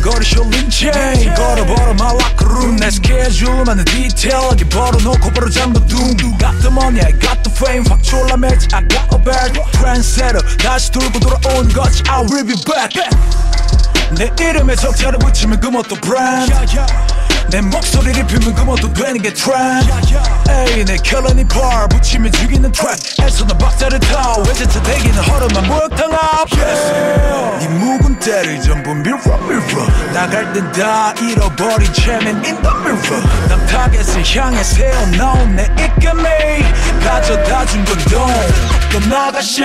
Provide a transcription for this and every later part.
거리 숄린 체인 걸어버려 my locker room 내 스케줄만의 디테일하게 벌어놓고 바로 잠궈 둠 Got the money I got the fame 확 졸라매지 I got a bag Trendsetter 다시 돌고 돌아온 거지 I will be back 내 이름에 적자를 붙이면 그 뭣도 brand 내 목소리를 피면 그 뭣도 되는 게 trend 에이 내 컬러니 bar 붙이면 죽이는 트랙 애써 난 박자를 타 외제차 대기는 허름한 목탕 앞 네 묵은 때를 전부 mirror mirror 나갈 땐 다 잃어버린 채면 in the mirror 난 타겟을 향해 세워놓은 내 입감이 가져다 준 건 또 나가시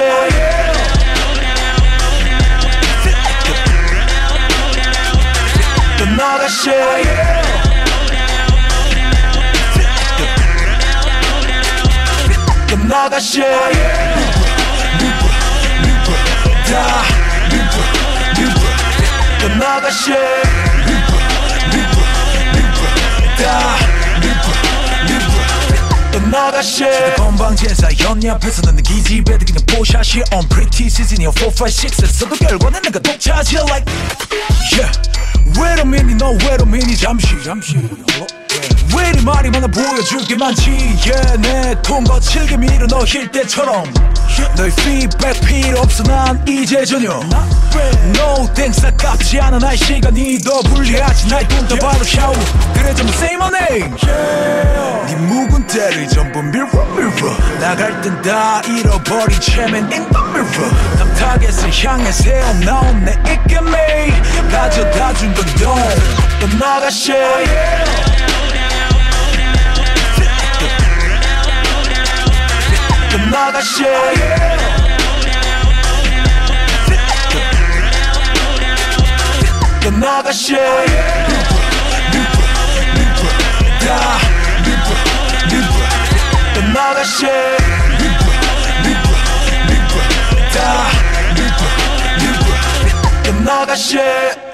또 나가시 또 나가시 다 또 나가시 다 또 나가시 건방진사 현이 앞에서는 내 기집애들 그냥 뽀샤시 On pretty season이야 4, 5, 6에서도 결과는 내가 독차지 like Yeah Wait a minute 너 wait a minute 잠시 왜 이리 말이 많아 보여줄 게 많지 Yeah 내 통 거칠게 밀어 넣힐 때처럼 너의 feedback 필요 없어 난 이제 전혀 No thanks 아깝지 않아 나의 시간이 더 불리하지 나의 꿈 더 바로 샤워 그래 전부 say my name 네 묵은 때를 전부 mirror mirror 나갈 땐 다 잃어버린 채면 in the mirror 남 타겟을 향해 세워놓은 내 입감이 가져다 준 건 또 나가시 또 나가시 또 나가시 다 또 나가시 다 또 나가시